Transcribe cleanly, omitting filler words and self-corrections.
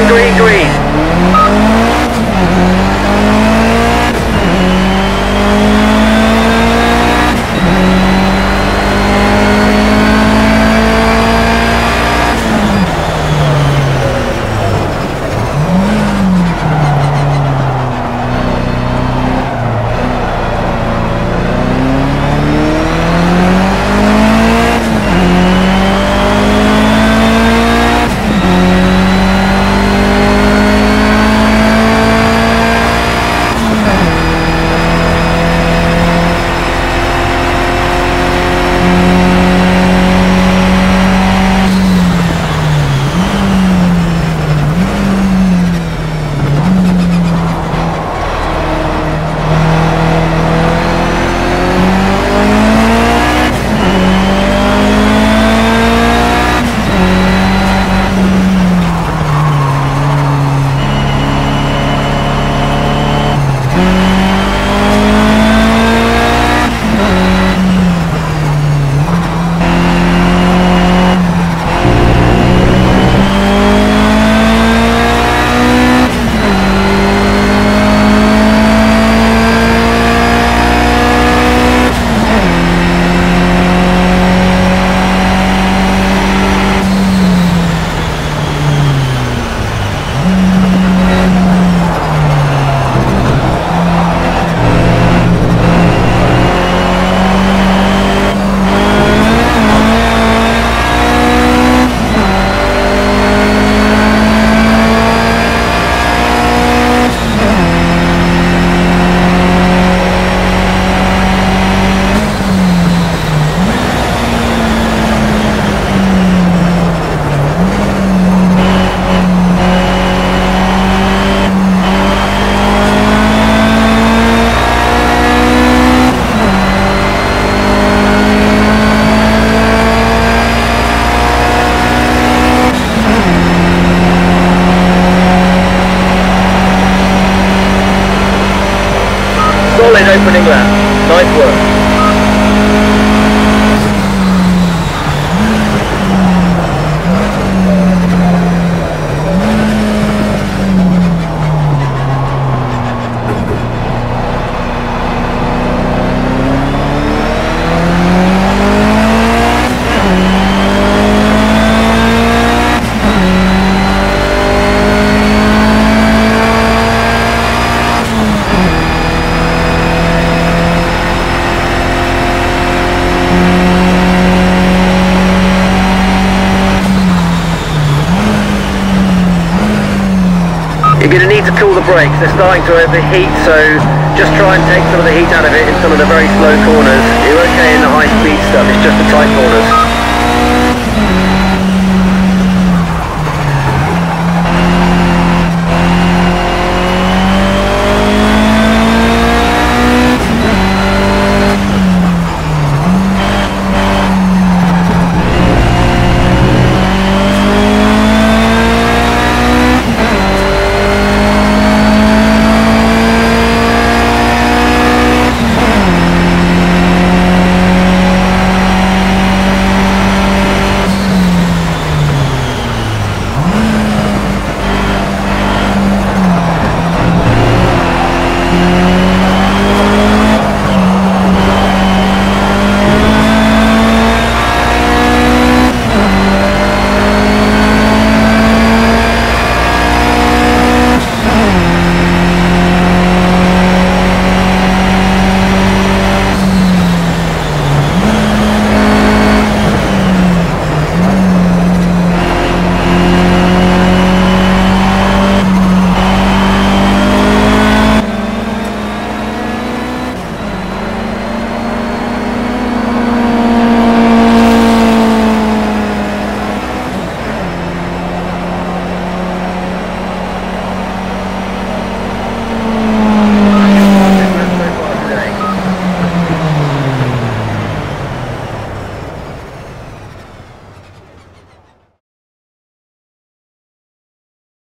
green, green. Solid opening lap. Nice work. You're going to need to cool the brakes, they're starting to overheat, so just try and take some of the heat out of it in some of the very slow corners. You're okay in the high speed stuff, it's just the tight corners.